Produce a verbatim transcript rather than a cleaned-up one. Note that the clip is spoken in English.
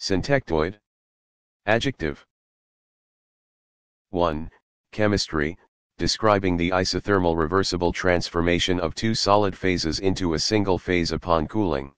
Syntectoid. Adjective. one. Chemistry, describing the isothermal reversible transformation of two solid phases into a single phase upon cooling.